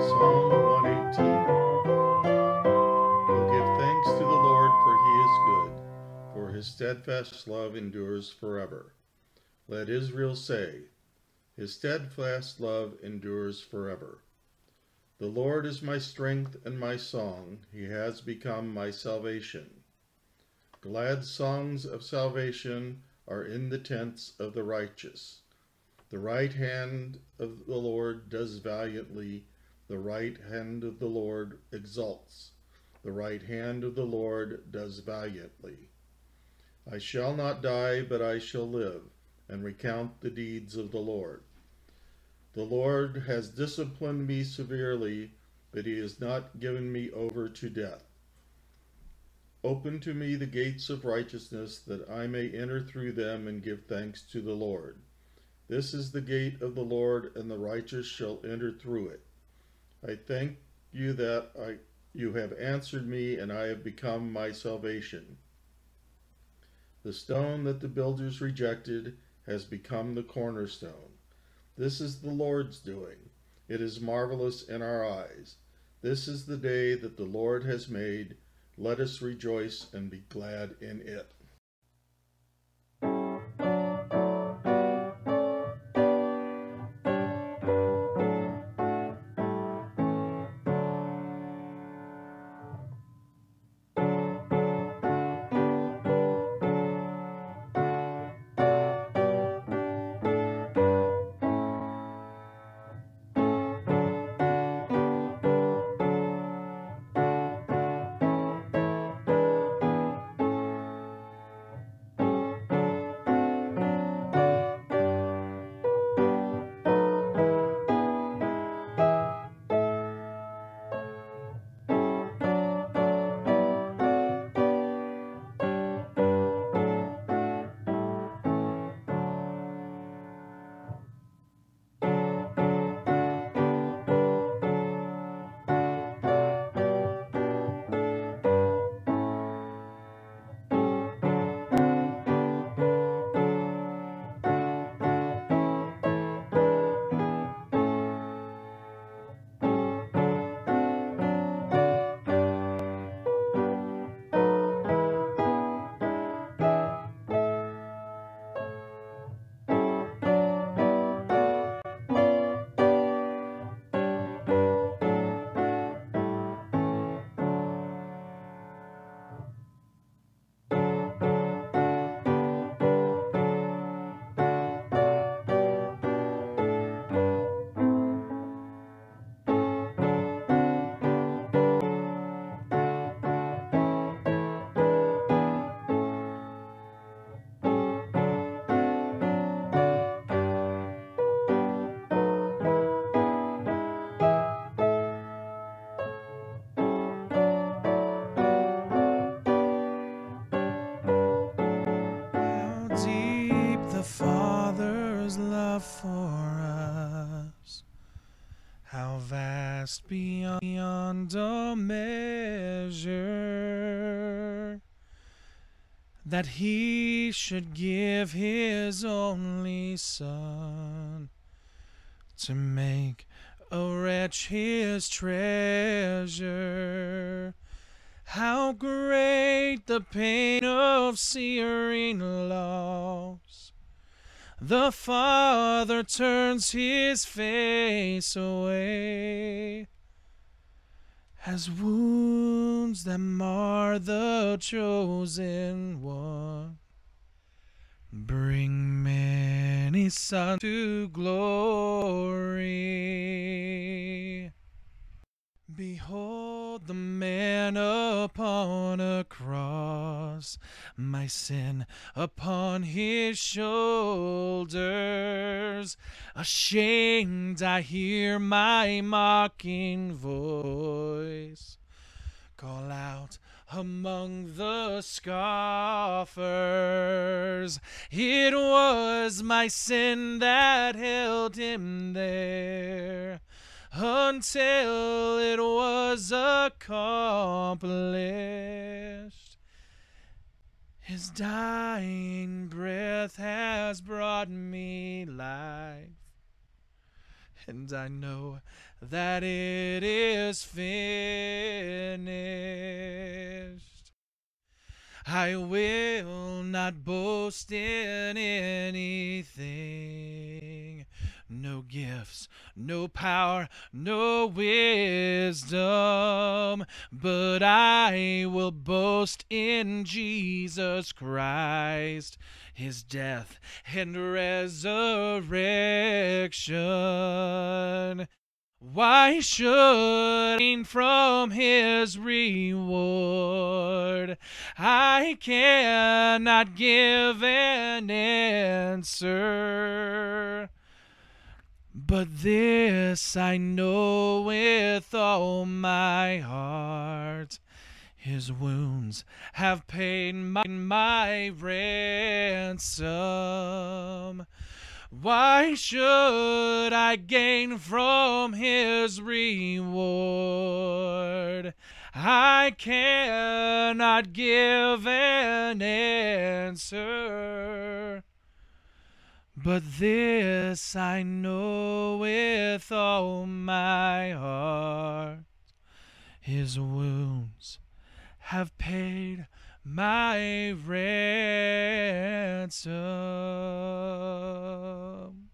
Psalm 118. Oh, give thanks to the Lord, for he is good, for his steadfast love endures forever. Let Israel say, his steadfast love endures forever. The Lord is my strength and my song. He has become my salvation. Glad songs of salvation are in the tents of the righteous. The right hand of the Lord does valiantly. The right hand of the Lord exalts. The right hand of the Lord does valiantly. I shall not die, but I shall live, and recount the deeds of the Lord. The Lord has disciplined me severely, but he has not given me over to death. Open to me the gates of righteousness, that I may enter through them and give thanks to the Lord. This is the gate of the Lord, and the righteous shall enter through it. I thank you that you have answered me, and I have become my salvation. The stone that the builders rejected has become the cornerstone. This is the Lord's doing. It is marvelous in our eyes. This is the day that the Lord has made. Let us rejoice and be glad in it. Father's love for us, how vast beyond all measure, that he should give his only Son to make a wretch his treasure. How great the pain of searing loss! The Father turns his face away, as wounds that mar the chosen one bring many sons to glory. Behold the man upon a cross, my sin upon his shoulders. Ashamed I hear my mocking voice call out among the scoffers. It was my sin that held him there, until it was accomplished. His dying breath has brought me life. and I know that it is finished. I will not boast in anything, no gifts, no power, no wisdom, but I will boast in Jesus Christ, his death and resurrection. Why should I gain from his reward? I cannot give an answer. But this I know with all my heart, his wounds have paid my ransom. Why should I gain from his reward? I cannot give an answer. But this I know with all my heart, his wounds have paid my ransom.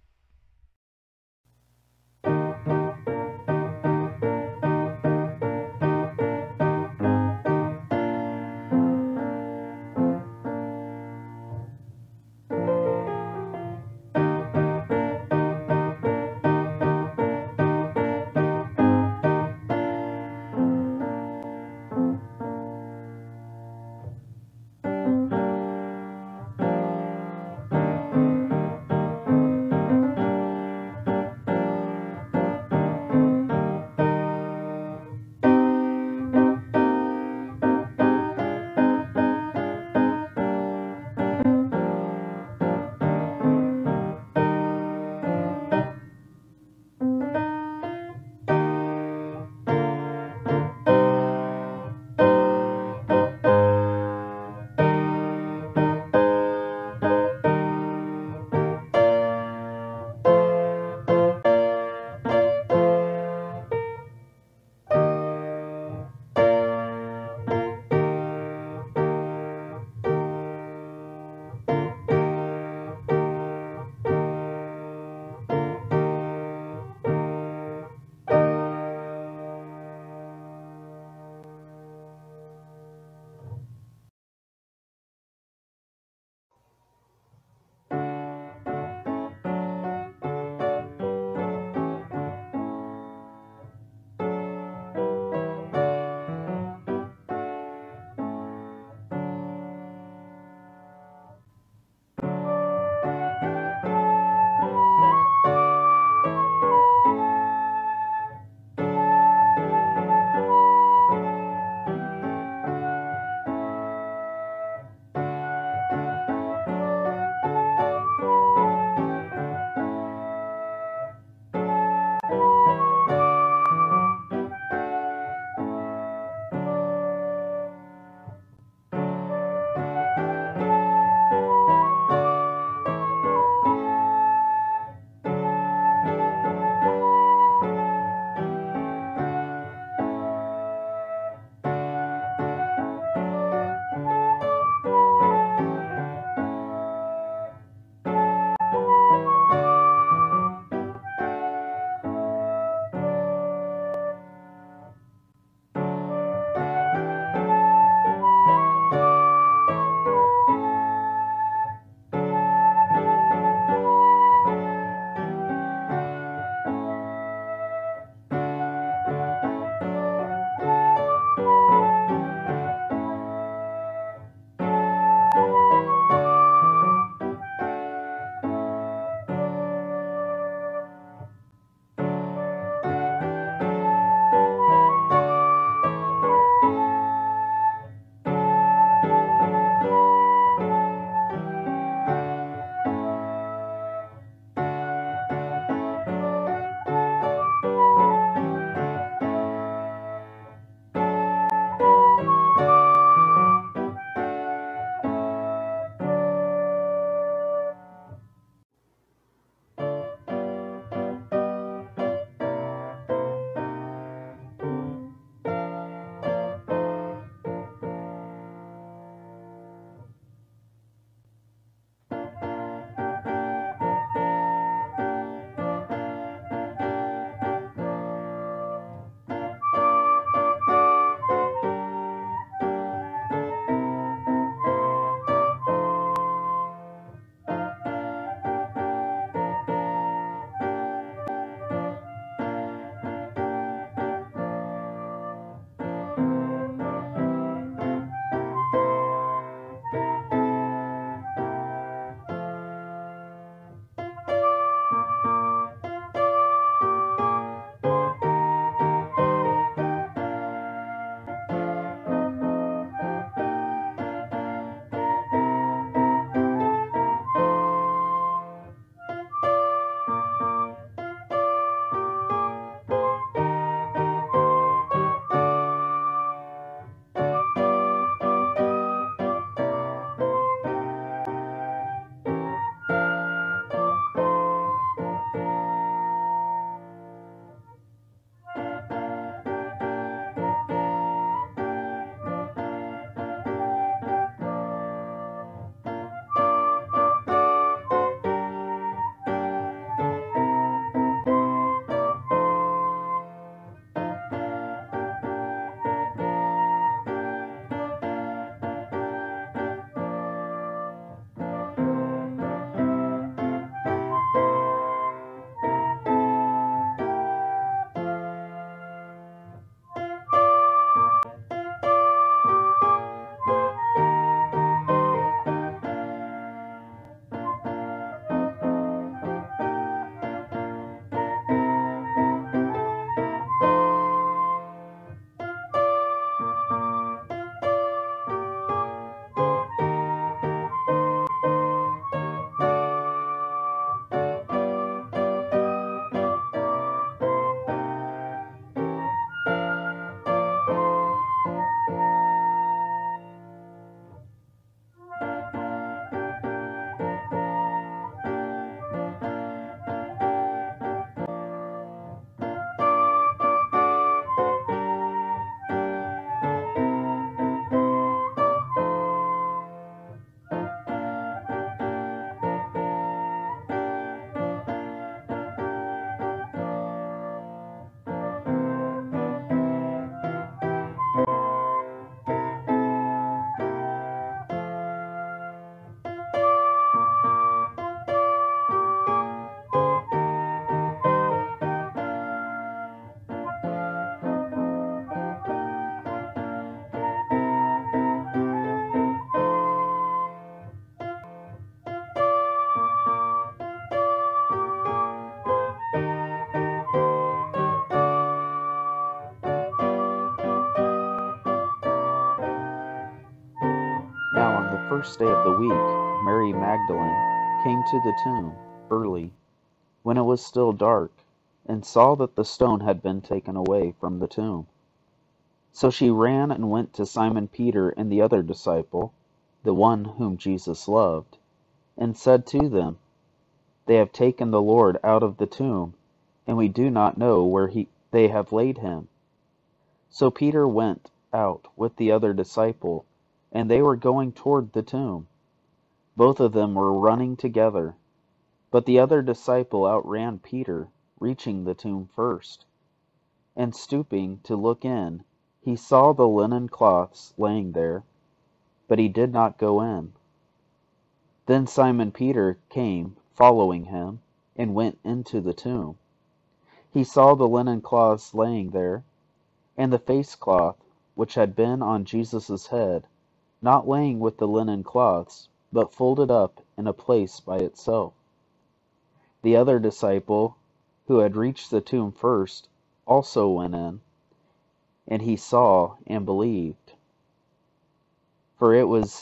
first day of the week, Mary Magdalene came to the tomb early, when it was still dark, and saw that the stone had been taken away from the tomb. So she ran and went to Simon Peter and the other disciple, the one whom Jesus loved, and said to them, "They have taken the Lord out of the tomb, and we do not know where they have laid him." So Peter went out with the other disciple, and they were going toward the tomb. Both of them were running together, but the other disciple outran Peter, reaching the tomb first. And stooping to look in, he saw the linen cloths laying there, but he did not go in. Then Simon Peter came, following him, and went into the tomb. He saw the linen cloths laying there, and the face cloth which had been on Jesus' head, not laying with the linen cloths, but folded up in a place by itself. The other disciple, who had reached the tomb first, also went in, and he saw and believed. For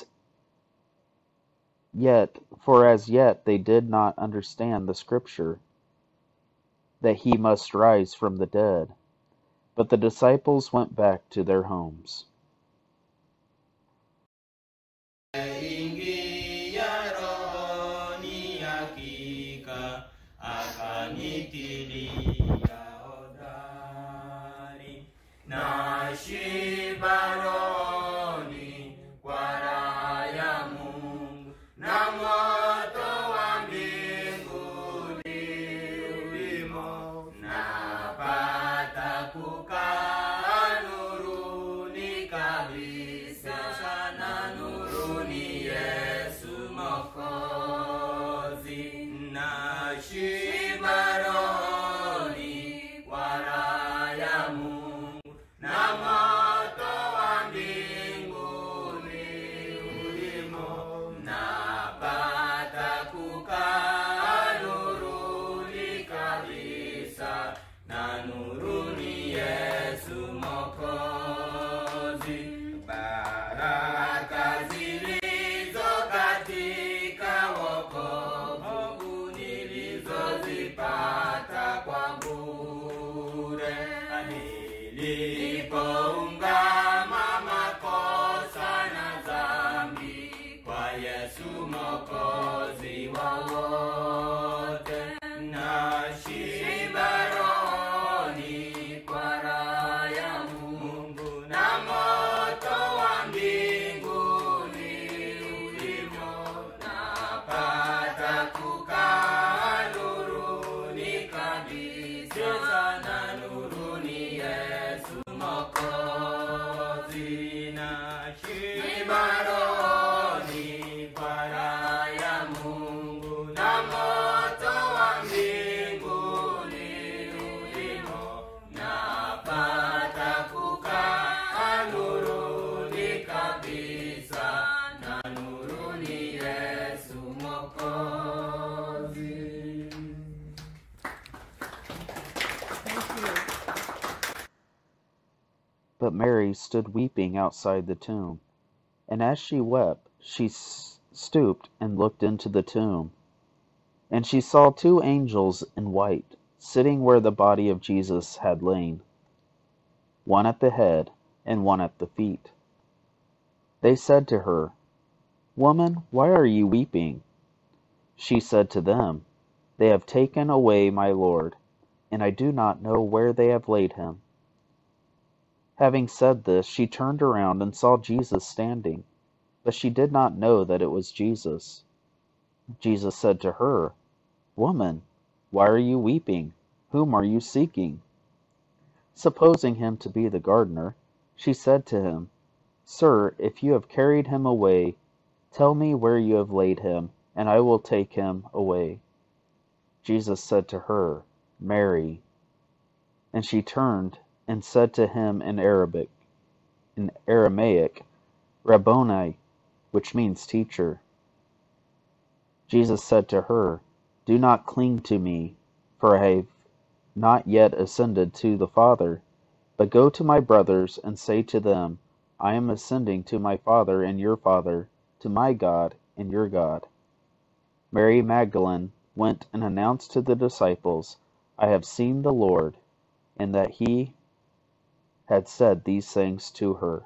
as yet they did not understand the scripture, that he must rise from the dead. But the disciples went back to their homes. But Mary stood weeping outside the tomb, and as she wept, she stooped and looked into the tomb. And she saw two angels in white, sitting where the body of Jesus had lain, one at the head and one at the feet. They said to her, "Woman, why are you weeping?" She said to them, "They have taken away my Lord, and I do not know where they have laid him." Having said this, she turned around and saw Jesus standing, but she did not know that it was Jesus. Jesus said to her, "Woman, why are you weeping? Whom are you seeking?" Supposing him to be the gardener, she said to him, "Sir, if you have carried him away, tell me where you have laid him, and I will take him away." Jesus said to her, "Mary." And she turned and said to him in Aramaic, "Rabboni," which means teacher. Jesus said to her, "Do not cling to me, for I have not yet ascended to the Father, but go to my brothers and say to them, I am ascending to my Father and your Father, to my God and your God." Mary Magdalene went and announced to the disciples, "I have seen the Lord," and that he had said these things to her.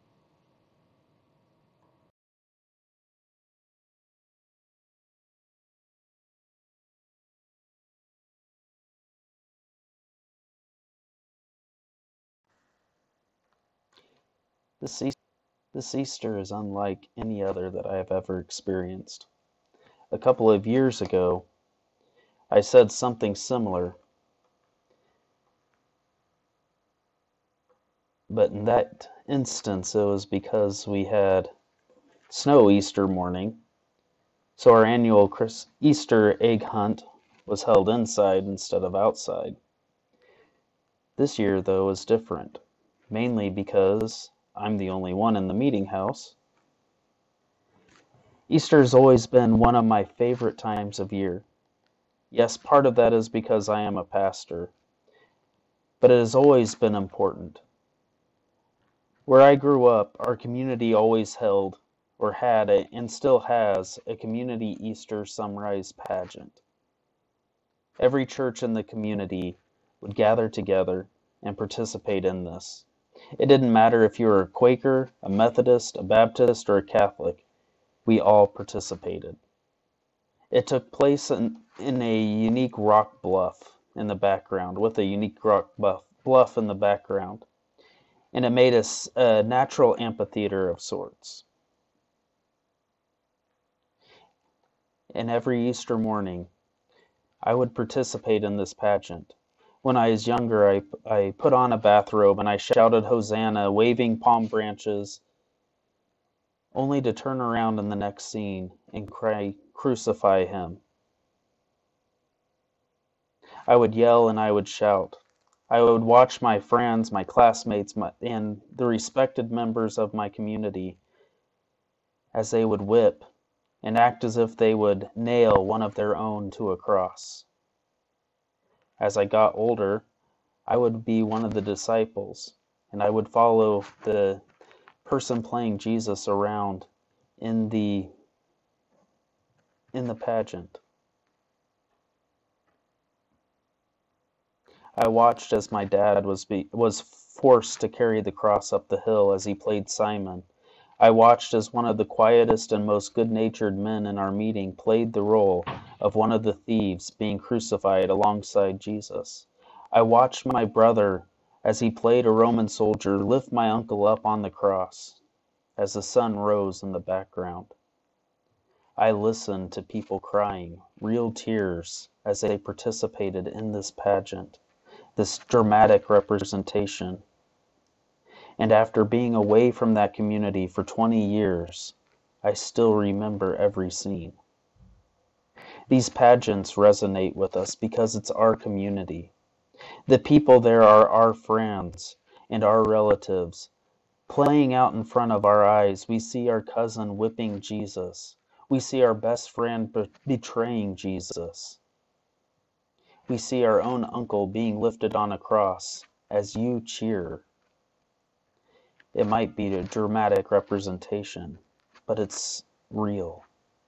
This Easter is unlike any other that I have ever experienced. A couple of years ago, I said something similar, but in that instance, it was because we had snow Easter morning, so our annual Easter egg hunt was held inside instead of outside. This year, though, is different, mainly because I'm the only one in the meeting house. Easter's always been one of my favorite times of year. Yes, part of that is because I am a pastor, but it has always been important. Where I grew up, our community always held, or had, and still has, a community Easter sunrise pageant. Every church in the community would gather together and participate in this. It didn't matter if you were a Quaker, a Methodist, a Baptist, or a Catholic. We all participated. It took place in a unique rock bluff in the background, with a unique rock bluff in the background. And it made a natural amphitheater of sorts. And every Easter morning, I would participate in this pageant. When I was younger, I put on a bathrobe and I shouted Hosanna, waving palm branches, only to turn around in the next scene and cry, "Crucify him." I would yell and I would shout. I would watch my friends, my classmates, and the respected members of my community as they would whip and act as if they would nail one of their own to a cross. As I got older, I would be one of the disciples, and I would follow the person playing Jesus around in the pageant. I watched as my dad was forced to carry the cross up the hill as he played Simon. I watched as one of the quietest and most good-natured men in our meeting played the role of one of the thieves being crucified alongside Jesus. I watched my brother, as he played a Roman soldier, lift my uncle up on the cross as the sun rose in the background. I listened to people crying, real tears, as they participated in this pageant, this dramatic representation. And after being away from that community for 20 years, I still remember every scene. These pageants resonate with us because it's our community. The people there are our friends and our relatives. Playing out in front of our eyes, we see our cousin whipping Jesus. We see our best friend betraying Jesus. We see our own uncle being lifted on a cross as you cheer. It might be a dramatic representation, but it's real.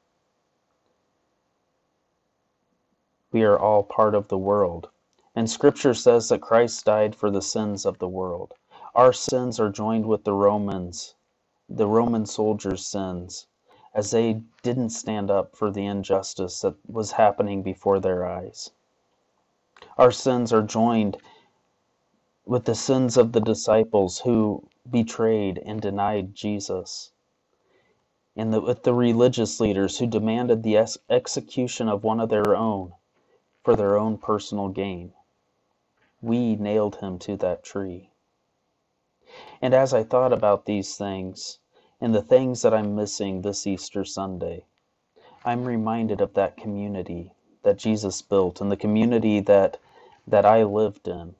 We are all part of the world, and Scripture says that Christ died for the sins of the world. Our sins are joined with the Roman soldiers' sins, as they didn't stand up for the injustice that was happening before their eyes. Our sins are joined with the sins of the disciples who betrayed and denied Jesus, and with the religious leaders who demanded the execution of one of their own for their own personal gain. We nailed him to that tree. And as I thought about these things, and the things that I'm missing this Easter Sunday, I'm reminded of that community that Jesus built and the community that I lived in.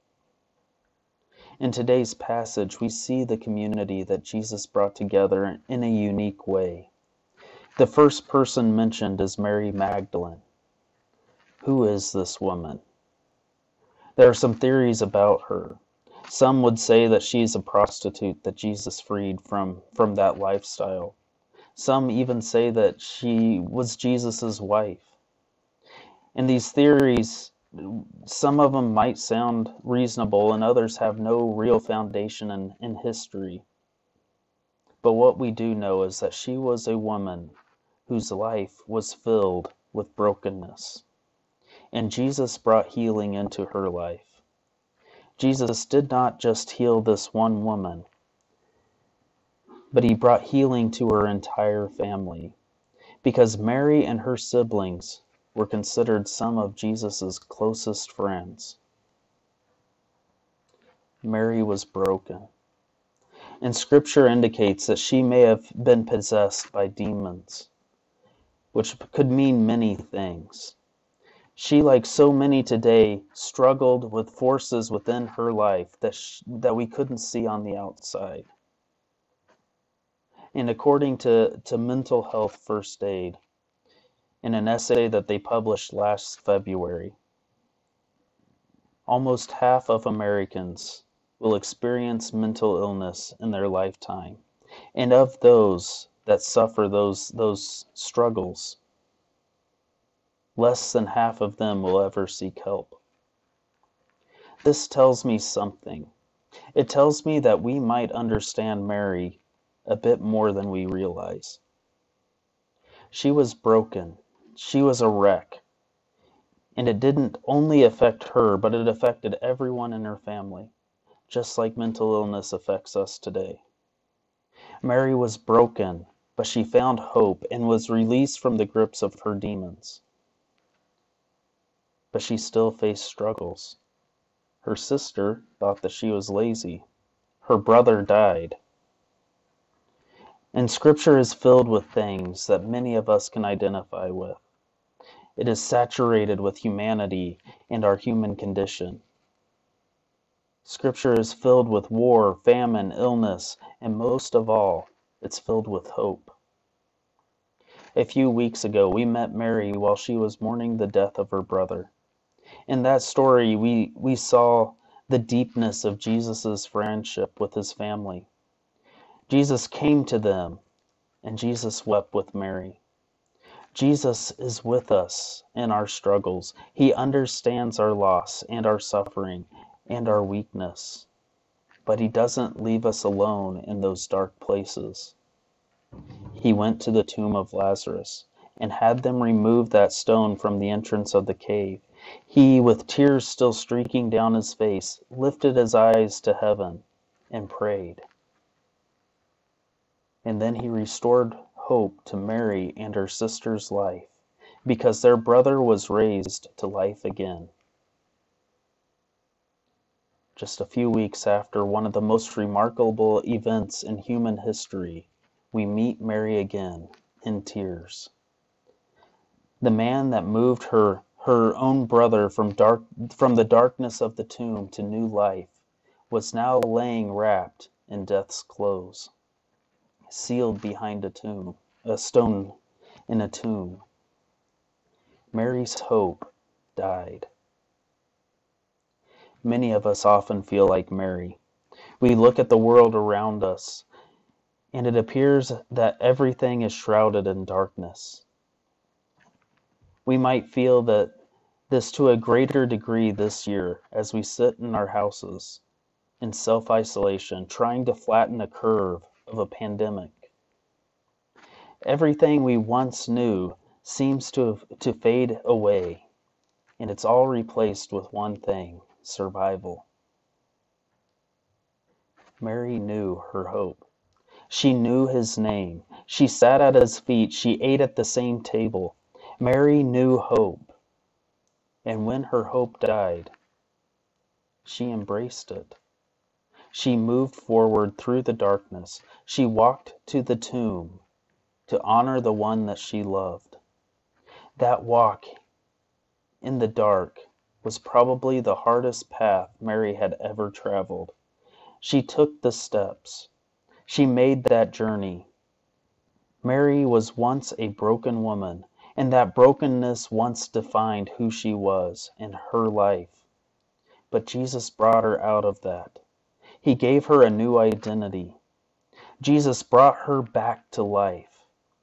In today's passage, we see the community that Jesus brought together in a unique way. The first person mentioned is Mary Magdalene. Who is this woman? There are some theories about her. Some would say that she's a prostitute that Jesus freed from that lifestyle. Some even say that she was Jesus' wife. And these theories, some of them might sound reasonable and others have no real foundation in history. But what we do know is that she was a woman whose life was filled with brokenness. And Jesus brought healing into her life. Jesus did not just heal this one woman, but he brought healing to her entire family, because Mary and her siblings were considered some of Jesus' closest friends. Mary was broken, and Scripture indicates that she may have been possessed by demons, which could mean many things. She, like so many today, struggled with forces within her life that we couldn't see on the outside. And according to Mental Health First Aid, in an essay that they published last February, almost half of Americans will experience mental illness in their lifetime. And of those that suffer those struggles, less than half of them will ever seek help. This tells me something. It tells me that we might understand Mary a bit more than we realize. She was broken. She was a wreck. And it didn't only affect her, but it affected everyone in her family, just like mental illness affects us today. Mary was broken, but she found hope and was released from the grips of her demons. But she still faced struggles. Her sister thought that she was lazy. Her brother died. And Scripture is filled with things that many of us can identify with. It is saturated with humanity and our human condition. Scripture is filled with war, famine, illness, and most of all, it's filled with hope. A few weeks ago, we met Mary while she was mourning the death of her brother. In that story, we saw the deepness of Jesus' friendship with his family. Jesus came to them, and Jesus wept with Mary. Jesus is with us in our struggles. He understands our loss and our suffering and our weakness. But he doesn't leave us alone in those dark places. He went to the tomb of Lazarus and had them remove that stone from the entrance of the cave. He, with tears still streaking down his face, lifted his eyes to heaven and prayed. And then he restored hope to Mary and her sister's life, because their brother was raised to life again. Just a few weeks after one of the most remarkable events in human history, we meet Mary again in tears. The man that moved her own brother from the darkness of the tomb to new life was now laying wrapped in death's clothes, sealed behind a stone in a tomb. Mary's hope died. Many of us often feel like Mary. We look at the world around us, and it appears that everything is shrouded in darkness. We might feel that this to a greater degree this year as we sit in our houses in self-isolation, trying to flatten a curve of a pandemic. Everything we once knew seems to fade away, and it's all replaced with one thing: survival. Mary knew her hope. She knew his name. She sat at his feet. She ate at the same table. Mary knew hope. And when her hope died, she embraced it. She moved forward through the darkness. She walked to the tomb to honor the one that she loved. That walk in the dark was probably the hardest path Mary had ever traveled. She took the steps. She made that journey. Mary was once a broken woman, and that brokenness once defined who she was in her life. But Jesus brought her out of that. He gave her a new identity. Jesus brought her back to life.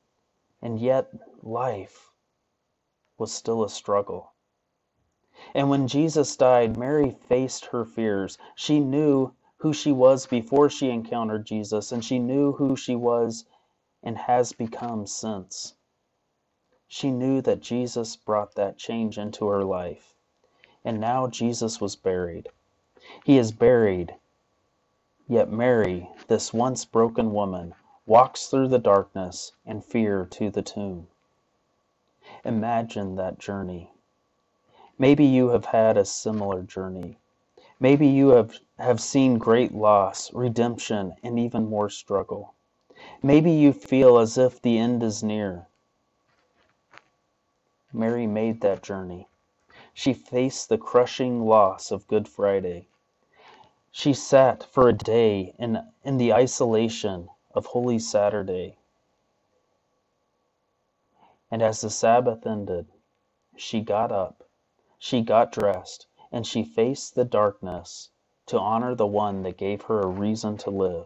And yet life was still a struggle. And when Jesus died, Mary faced her fears. She knew who she was before she encountered Jesus, and she knew who she was and has become since. She knew that Jesus brought that change into her life. And now Jesus was buried. He is buried, yet Mary, this once broken woman, walks through the darkness and fear to the tomb. Imagine that journey. Maybe you have had a similar journey. Maybe you have seen great loss, redemption, and even more struggle. Maybe you feel as if the end is near. Mary made that journey. She faced the crushing loss of Good Friday. She sat for a day in the isolation of Holy Saturday. And as the Sabbath ended, she got up, she got dressed, and she faced the darkness to honor the one that gave her a reason to live.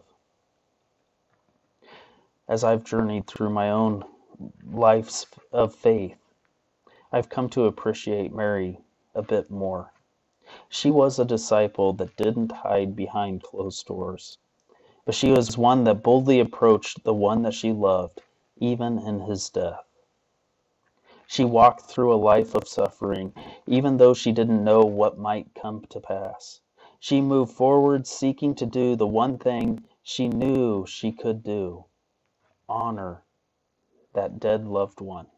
As I've journeyed through my own lives of faith, I've come to appreciate Mary a bit more. She was a disciple that didn't hide behind closed doors, but she was one that boldly approached the one that she loved, even in his death. She walked through a life of suffering, even though she didn't know what might come to pass. She moved forward, seeking to do the one thing she knew she could do: honor that dead loved one.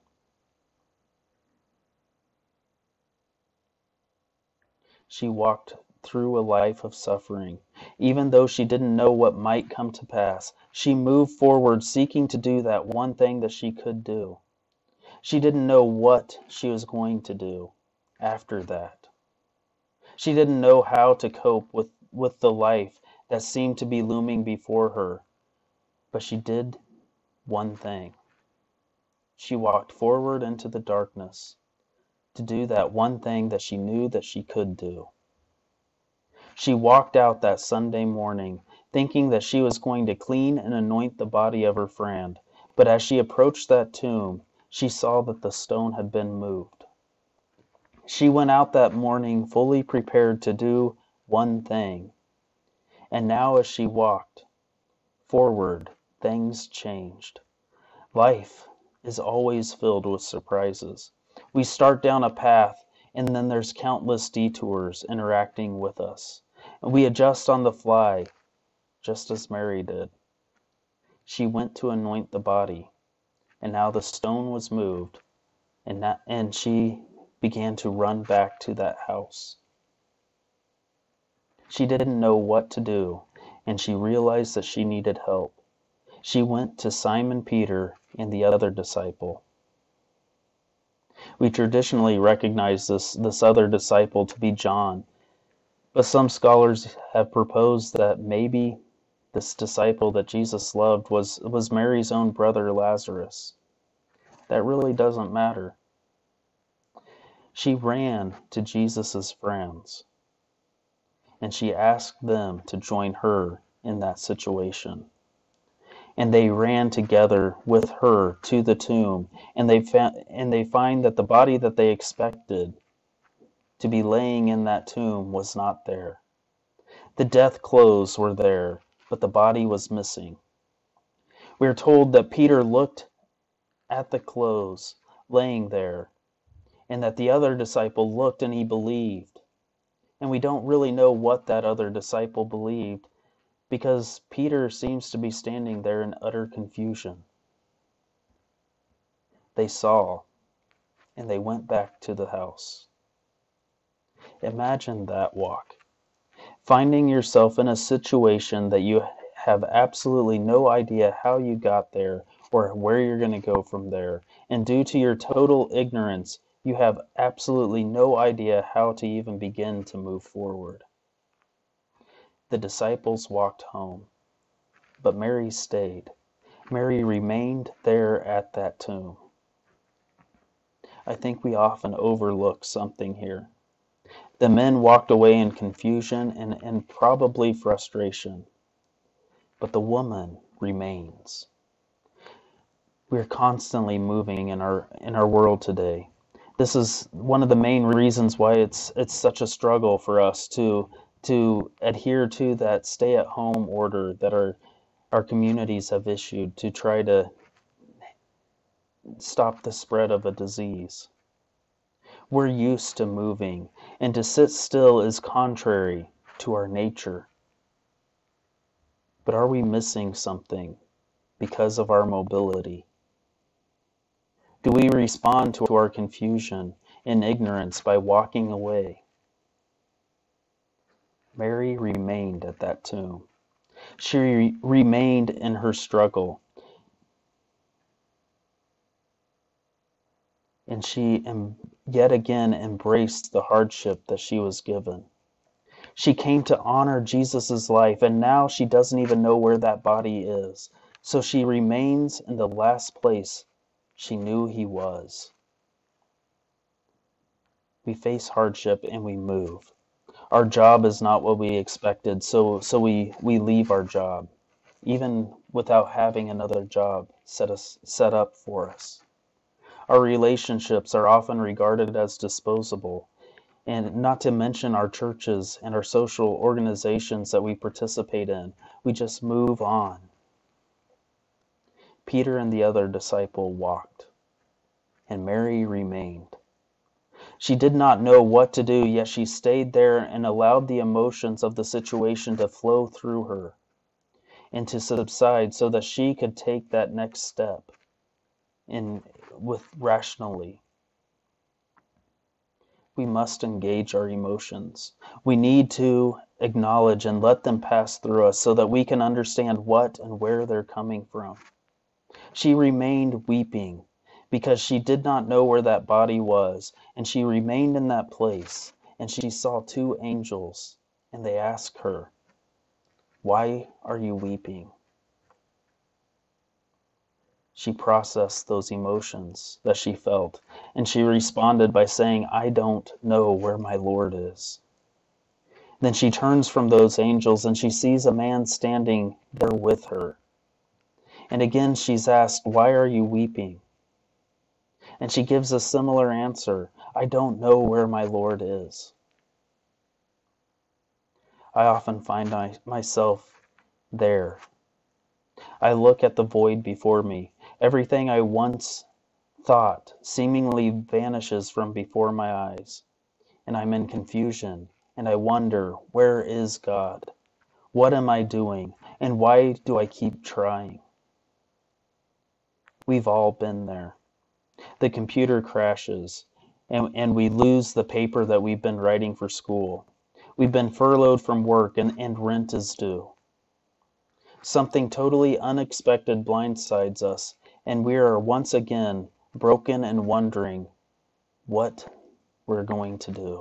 She walked through a life of suffering, even though she didn't know what might come to pass. She moved forward, seeking to do that one thing that she could do. She didn't know what she was going to do after that. She didn't know how to cope with the life that seemed to be looming before her. But she did one thing. She walked forward into the darkness to do that one thing that she knew that she could do. She walked out that Sunday morning thinking that she was going to clean and anoint the body of her friend. But as she approached that tomb, she saw that the stone had been moved. She went out that morning fully prepared to do one thing. And now as she walked forward, things changed. Life is always filled with surprises. We start down a path, and then there's countless detours interacting with us. And we adjust on the fly, just as Mary did. She went to anoint the body, and now the stone was moved, and she began to run back to that house. She didn't know what to do, and she realized that she needed help. She went to Simon Peter and the other disciple. We traditionally recognize this other disciple to be John, but some scholars have proposed that maybe this disciple that Jesus loved was Mary's own brother Lazarus. That really doesn't matter. She ran to Jesus' friends, and she asked them to join her in that situation. And they ran together with her to the tomb, and they find that the body that they expected to be laying in that tomb was not there. The death clothes were there, but the body was missing. We are told that Peter looked at the clothes laying there, and that the other disciple looked and he believed. And we don't really know what that other disciple believed, because Peter seems to be standing there in utter confusion. They saw, and they went back to the house. Imagine that walk. Finding yourself in a situation that you have absolutely no idea how you got there or where you're going to go from there. And due to your total ignorance, you have absolutely no idea how to even begin to move forward. The disciples walked home, but Mary stayed. Mary remained there at that tomb. I think we often overlook something here. The men walked away in confusion and probably frustration, but the woman remains. We're constantly moving in our world today. This is one of the main reasons why it's such a struggle for us to adhere to that stay-at-home order that our communities have issued to try to stop the spread of a disease. We're used to moving, and to sit still is contrary to our nature. But are we missing something because of our mobility? Do we respond to our confusion and ignorance by walking away? Mary remained at that tomb. She remained in her struggle, and she yet again embraced the hardship that she was given. She came to honor Jesus' life, and now she doesn't even know where that body is. So she remains in the last place she knew he was. We face hardship and we move. Our job is not what we expected, so we leave our job, even without having another job set up for us. Our relationships are often regarded as disposable, and not to mention our churches and our social organizations that we participate in. We just move on. Peter and the other disciple walked, and Mary remained. She did not know what to do, yet she stayed there and allowed the emotions of the situation to flow through her and to subside so that she could take that next step rationally. We must engage our emotions. We need to acknowledge and let them pass through us so that we can understand what and where they're coming from. She remained weeping because she did not know where that body was, and she remained in that place, and she saw two angels, and they asked her, "Why are you weeping?" She processed those emotions that she felt, and she responded by saying, "I don't know where my Lord is." Then she turns from those angels and she sees a man standing there with her. And again she's asked, "Why are you weeping?" And she gives a similar answer, "I don't know where my Lord is." I often find myself there. I look at the void before me. Everything I once thought seemingly vanishes from before my eyes, and I'm in confusion, and I wonder, where is God? What am I doing? And why do I keep trying? We've all been there. The computer crashes, and we lose the paper that we've been writing for school. We've been furloughed from work, and rent is due. Something totally unexpected blindsides us, and we are once again broken and wondering what we're going to do.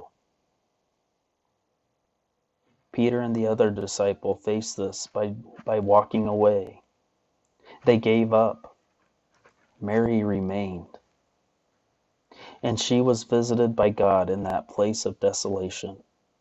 Peter and the other disciple faced this by walking away. They gave up. Mary remained. And she was visited by God in that place of desolation.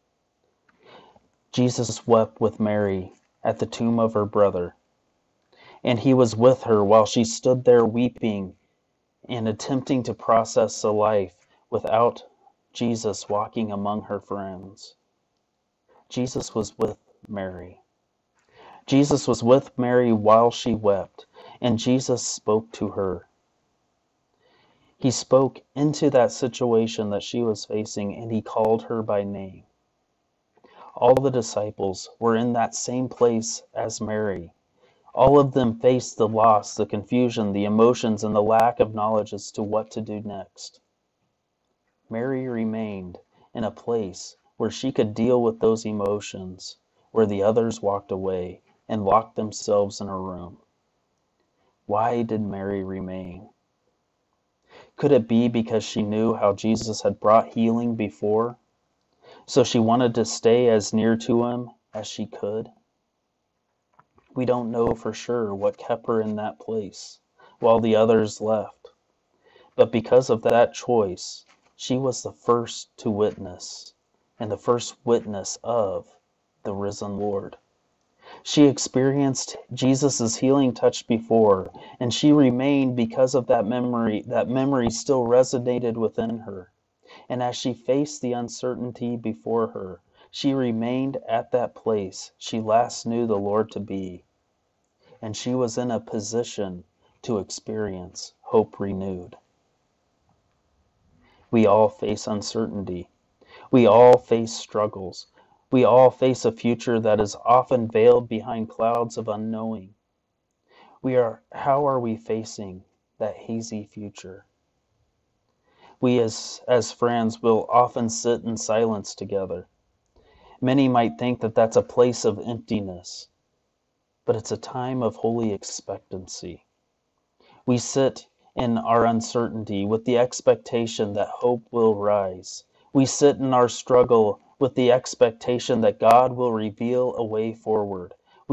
Jesus wept with Mary at the tomb of her brother, and he was with her while she stood there weeping and attempting to process a life without Jesus walking among her friends. Jesus was with Mary. Jesus was with Mary while she wept, and Jesus spoke to her. He spoke into that situation that she was facing, and he called her by name. All the disciples were in that same place as Mary. All of them faced the loss, the confusion, the emotions, and the lack of knowledge as to what to do next. Mary remained in a place where she could deal with those emotions, where the others walked away and locked themselves in a room. Why did Mary remain? Could it be because she knew how Jesus had brought healing before? So she wanted to stay as near to him as she could? We don't know for sure what kept her in that place while the others left. But because of that choice, she was the first to witness, and the first witness of the risen Lord. She experienced Jesus' healing touch before, and she remained because of that memory still resonated within her. And as she faced the uncertainty before her, she remained at that place she last knew the Lord to be, and she was in a position to experience hope renewed. We all face uncertainty. We all face struggles. We all face a future that is often veiled behind clouds of unknowing. How are we facing that hazy future? We as friends will often sit in silence together. Many might think that that's a place of emptiness, but it's a time of holy expectancy. We sit in our uncertainty with the expectation that hope will rise. We sit in our struggle with the expectation that God will reveal a way forward.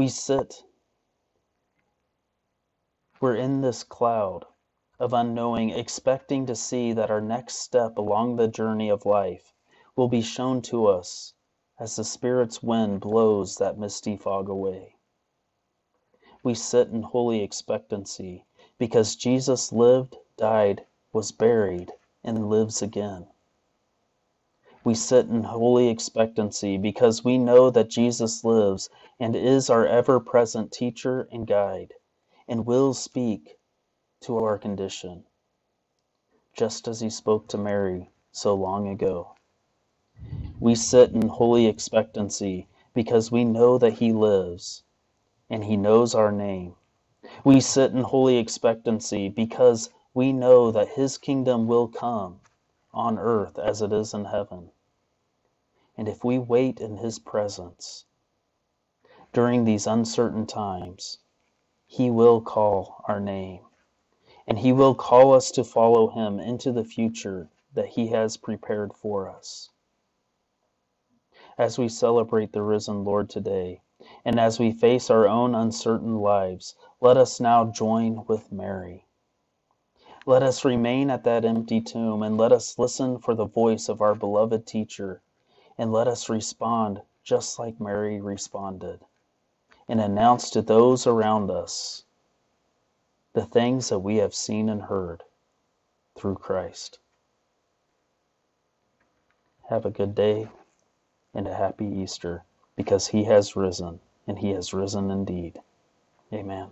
We're in this cloud of unknowing, expecting to see that our next step along the journey of life will be shown to us as the Spirit's wind blows that misty fog away. We sit in holy expectancy because Jesus lived, died, was buried, and lives again. We sit in holy expectancy because we know that Jesus lives and is our ever-present teacher and guide, and will speak to our condition, just as he spoke to Mary so long ago. We sit in holy expectancy because we know that he lives, and he knows our name. We sit in holy expectancy because we know that his kingdom will come on earth as it is in heaven. And if we wait in his presence during these uncertain times, he will call our name, and he will call us to follow him into the future that he has prepared for us. As we celebrate the risen Lord today, and as we face our own uncertain lives, let us now join with Mary. Let us remain at that empty tomb, and let us listen for the voice of our beloved teacher, and let us respond just like Mary responded, and announce to those around us the things that we have seen and heard through Christ. Have a good day and a happy Easter, because he has risen, and he has risen indeed. Amen.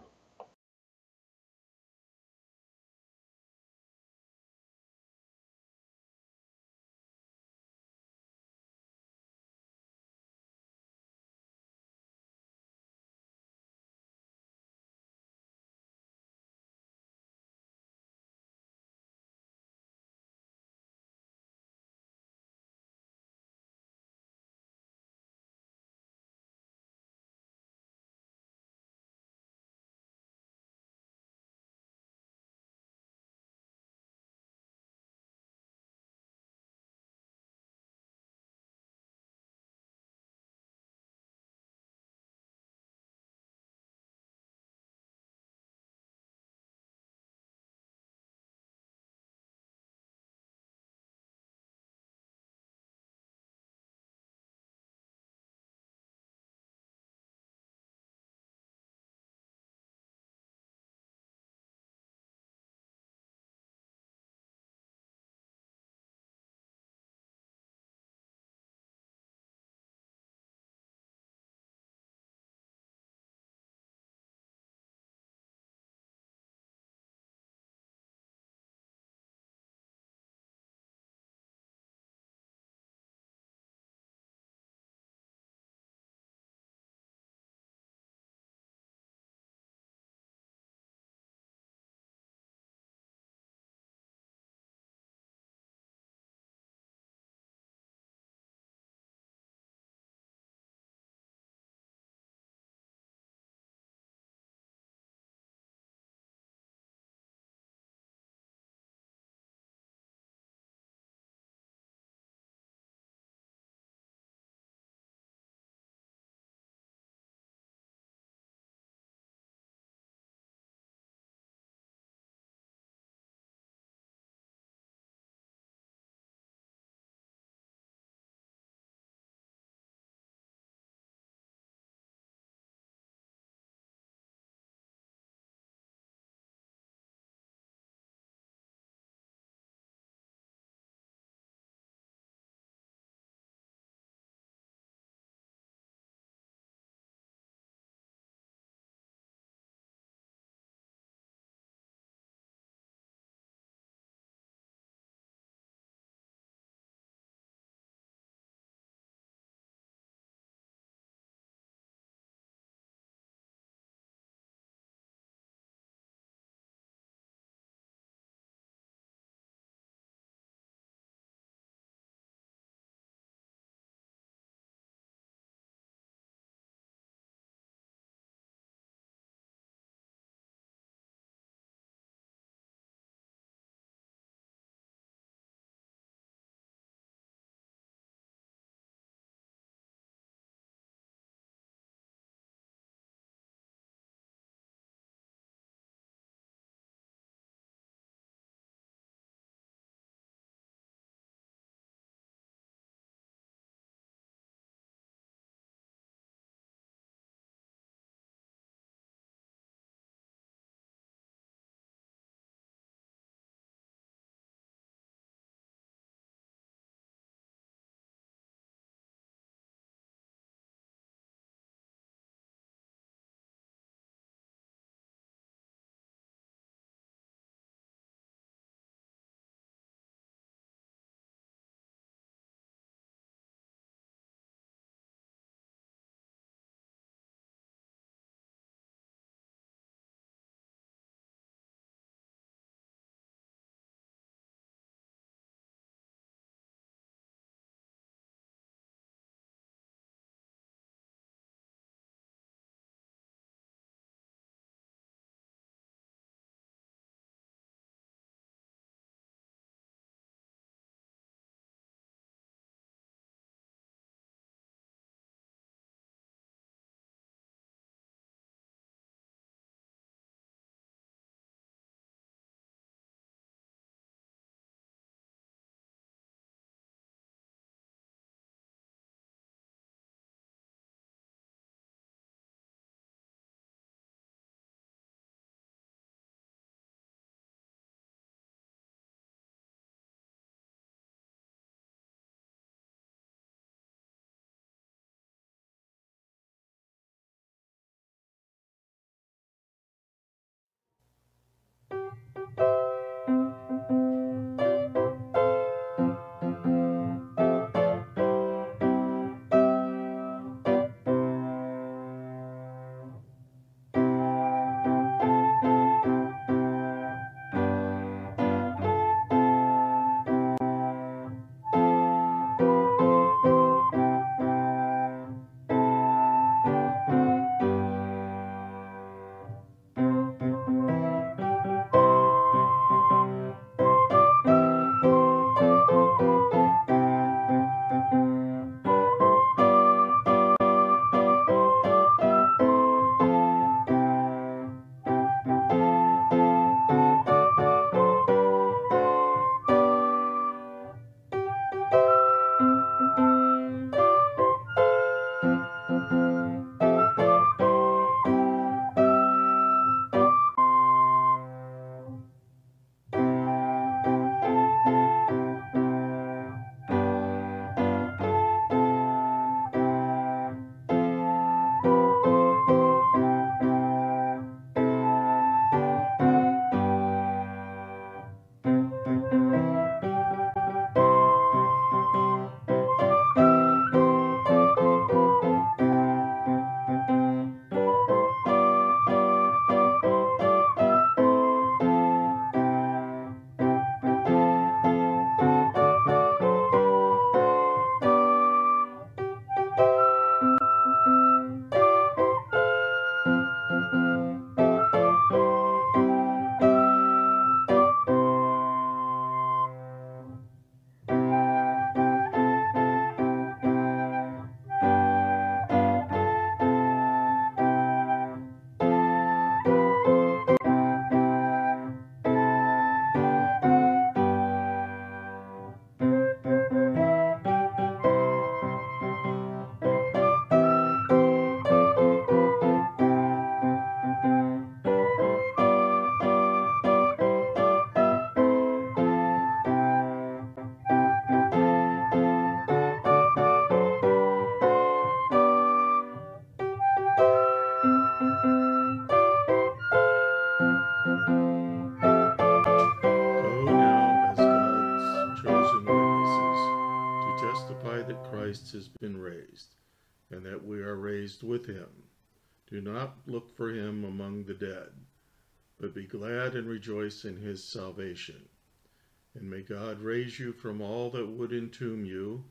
and that we are raised with him. Do not look for him among the dead, but be glad and rejoice in his salvation. And may God raise you from all that would entomb you.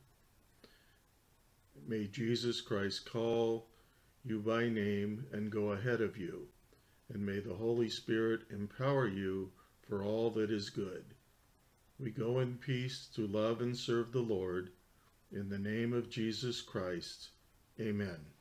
May Jesus Christ call you by name and go ahead of you. And may the Holy Spirit empower you for all that is good. We go in peace to love and serve the Lord. In the name of Jesus Christ, amen.